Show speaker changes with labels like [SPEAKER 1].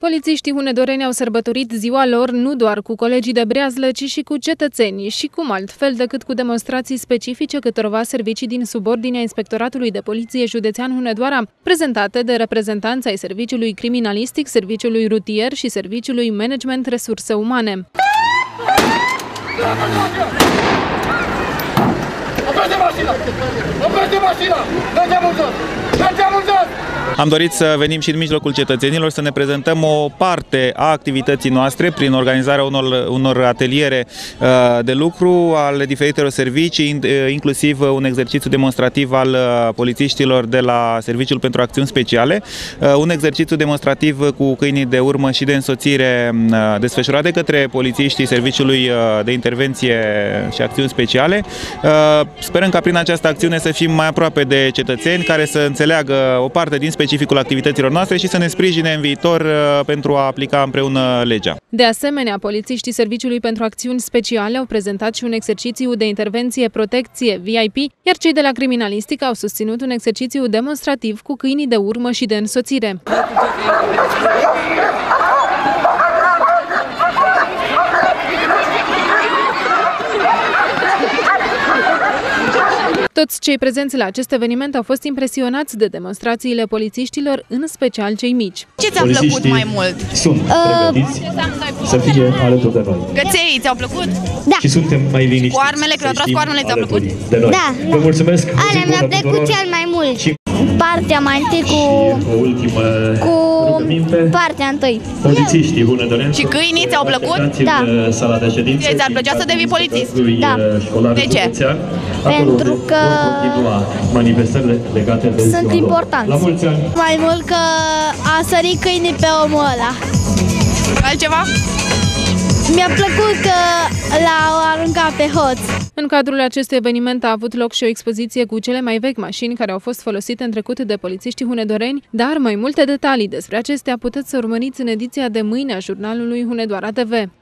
[SPEAKER 1] Polițiștii hunedoreni au sărbătorit ziua lor nu doar cu colegii de breazlă, ci și cu cetățenii și cum altfel decât cu demonstrații specifice câtorva servicii din subordinea Inspectoratului de Poliție Județean Hunedoara, prezentate de reprezentanți ai Serviciului Criminalistic, Serviciului Rutier și Serviciului Management Resurse Umane.
[SPEAKER 2] Am dorit să venim și în mijlocul cetățenilor, să ne prezentăm o parte a activității noastre prin organizarea unor ateliere de lucru ale diferitelor servicii, inclusiv un exercițiu demonstrativ al polițiștilor de la Serviciul pentru Acțiuni Speciale, un exercițiu demonstrativ cu câinii de urmă și de însoțire desfășurat de către polițiștii Serviciului de Intervenție și Acțiuni Speciale. Sperăm ca prin această acțiune să fim mai aproape de cetățeni, care să înțeleagă o parte din specificul activităților noastre și să ne sprijine în viitor pentru a aplica împreună legea.
[SPEAKER 1] De asemenea, polițiștii Serviciului pentru Acțiuni Speciale au prezentat și un exercițiu de intervenție protecție VIP, iar cei de la Criminalistică au susținut un exercițiu demonstrativ cu câinii de urmă și de însoțire. Toți cei prezenți la acest eveniment au fost impresionați de demonstrațiile polițiștilor, în special cei mici.
[SPEAKER 3] Ce ți-a plăcut mai mult?
[SPEAKER 4] Sunt pregătiți să fie alături de noi.
[SPEAKER 3] Găței, ți-au plăcut?
[SPEAKER 4] Da. Și suntem mai liniștiți.
[SPEAKER 3] Cu armele, când au tras cu armele, ți-au plăcut?
[SPEAKER 4] Da. Vă mulțumesc.
[SPEAKER 5] Alea mi-a plăcut cel mai mult. Partea mai întâi cu partea întâi.
[SPEAKER 4] Polițiștii hunedoreni.
[SPEAKER 3] Și câinii ți-au plăcut?
[SPEAKER 5] Da.
[SPEAKER 4] Sala de ședință.
[SPEAKER 3] Ți-ar plăcea să devii polițist?
[SPEAKER 5] Da.
[SPEAKER 3] De ce?
[SPEAKER 5] Pentru că
[SPEAKER 4] manifestările legate de
[SPEAKER 5] sunt importanți.
[SPEAKER 4] La mulți ani.
[SPEAKER 5] Mai mult că a sărit câinii pe omul ăla.
[SPEAKER 3] Altceva?
[SPEAKER 5] Mi-a plăcut că l-au aruncat pe hoț.
[SPEAKER 1] În cadrul acestui eveniment a avut loc și o expoziție cu cele mai vechi mașini care au fost folosite în trecut de polițiștii hunedoreni, dar mai multe detalii despre acestea puteți să urmăriți în ediția de mâine a jurnalului Hunedoara TV.